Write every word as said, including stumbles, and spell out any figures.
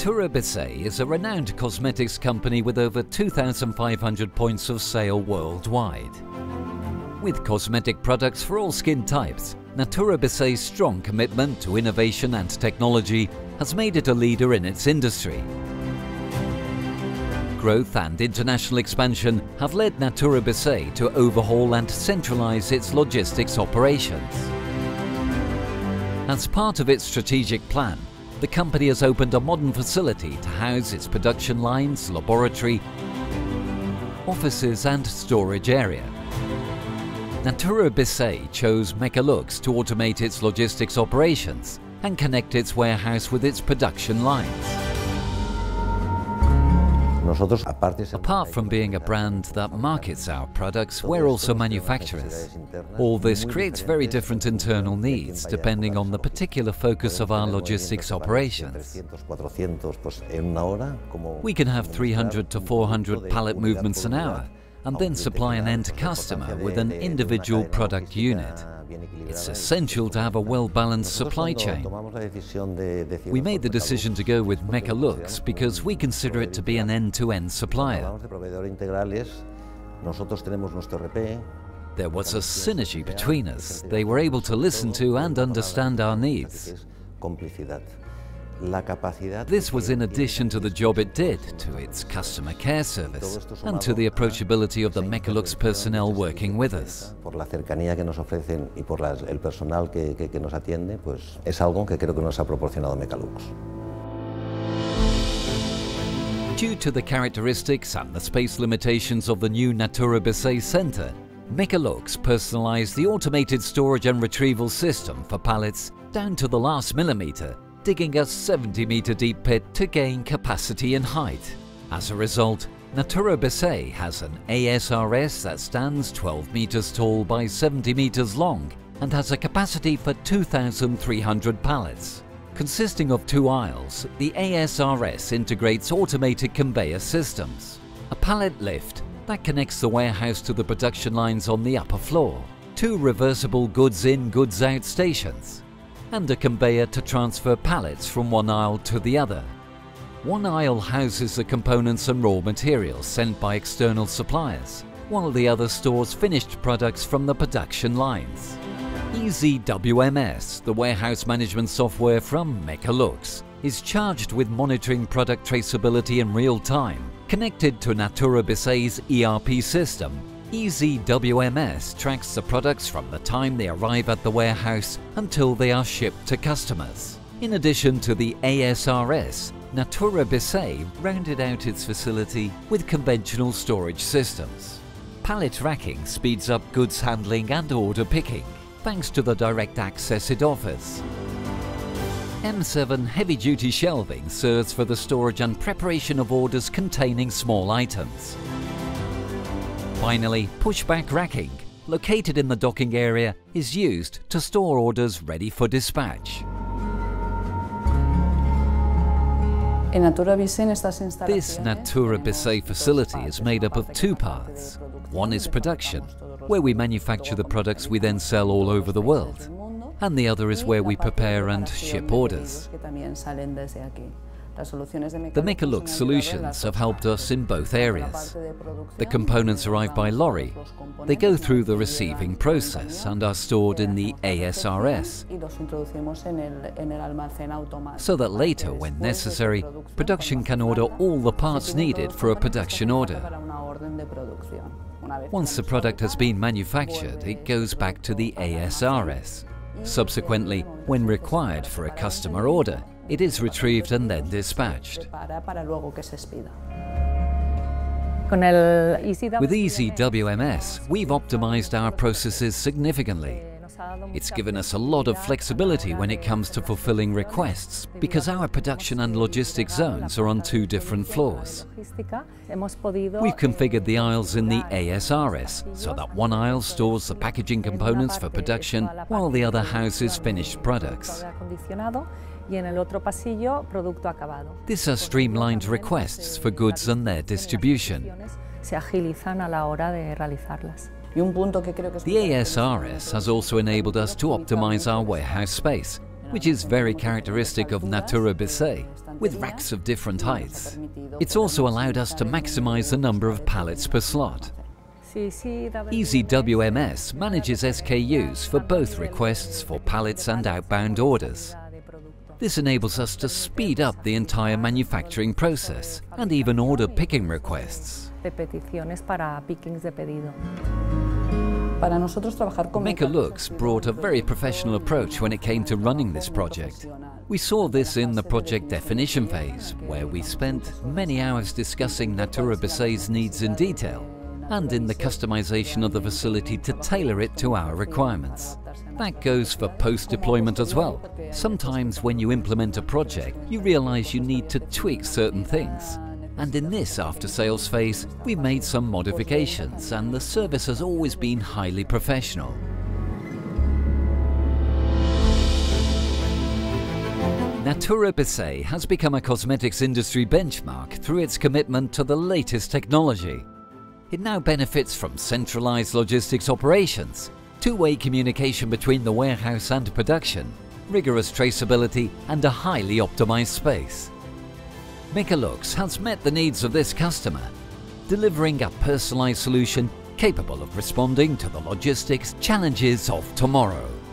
Natura Bissé is a renowned cosmetics company with over two thousand five hundred points of sale worldwide. With cosmetic products for all skin types, Natura Bissé's strong commitment to innovation and technology has made it a leader in its industry. Growth and international expansion have led Natura Bissé to overhaul and centralize its logistics operations. As part of its strategic plan, the company has opened a modern facility to house its production lines, laboratory, offices and storage area. Natura Bissé chose Mecalux to automate its logistics operations and connect its warehouse with its production lines. Apart from being a brand that markets our products, we're also manufacturers. All this creates very different internal needs depending on the particular focus of our logistics operations. We can have three hundred to four hundred pallet movements an hour and then supply an end customer with an individual product unit. It's essential to have a well-balanced supply chain. We made the decision to go with Mecalux because we consider it to be an end-to-end supplier. There was a synergy between us. They were able to listen to and understand our needs. This was in addition to the job it did to its customer care service and to the approachability of the Mecalux personnel working with us. Due to the characteristics and the space limitations of the new Natura Bissé Center, Mecalux personalized the automated storage and retrieval system for pallets down to the last millimeter, digging a seventy meter deep pit to gain capacity and height. As a result, Natura Bissé has an A S R S that stands twelve meters tall by seventy meters long and has a capacity for two thousand three hundred pallets. Consisting of two aisles, the A S R S integrates automated conveyor systems, a pallet lift that connects the warehouse to the production lines on the upper floor, two reversible goods-in, goods-out stations, and a conveyor to transfer pallets from one aisle to the other. One aisle houses the components and raw materials sent by external suppliers, while the other stores finished products from the production lines. E Z W M S, the warehouse management software from Mecalux, is charged with monitoring product traceability in real time. Connected to Natura Bissé's E R P system, E Z W M S tracks the products from the time they arrive at the warehouse until they are shipped to customers. In addition to the A S R S, Natura Bissé rounded out its facility with conventional storage systems. Pallet racking speeds up goods handling and order picking, thanks to the direct access it offers. M seven heavy-duty shelving serves for the storage and preparation of orders containing small items. Finally, pushback racking, located in the docking area, is used to store orders ready for dispatch. This Natura Bissé facility is made up of two parts. One is production, where we manufacture the products we then sell all over the world, and the other is where we prepare and ship orders. The Mecalux solutions have helped us in both areas. The components arrive by lorry, they go through the receiving process and are stored in the A S R S, so that later, when necessary, production can order all the parts needed for a production order. Once the product has been manufactured, it goes back to the A S R S. Subsequently, when required for a customer order, it is retrieved and then dispatched. With E Z W M S, we've optimized our processes significantly. It's given us a lot of flexibility when it comes to fulfilling requests, because our production and logistics zones are on two different floors. We've configured the aisles in the A S R S so that one aisle stores the packaging components for production, while the other houses finished products. This has streamlined requests for goods and their distribution. The A S R S has also enabled us to optimize our warehouse space. which is very characteristic of Natura Bissé, with racks of different heights. It's also allowed us to maximize the number of pallets per slot. Easy W M S manages S K Us for both requests for pallets and outbound orders. This enables us to speed up the entire manufacturing process and even order picking requests. Mecalux brought a very professional approach when it came to running this project. We saw this in the project definition phase, where we spent many hours discussing Natura Bissé's needs in detail, and in the customization of the facility to tailor it to our requirements. That goes for post-deployment as well. Sometimes when you implement a project, you realize you need to tweak certain things. And in this after-sales phase, we made some modifications, and the service has always been highly professional. Natura Bissé has become a cosmetics industry benchmark through its commitment to the latest technology. It now benefits from centralized logistics operations, two-way communication between the warehouse and production, rigorous traceability, and a highly optimized space. Mecalux has met the needs of this customer, delivering a personalized solution capable of responding to the logistics challenges of tomorrow.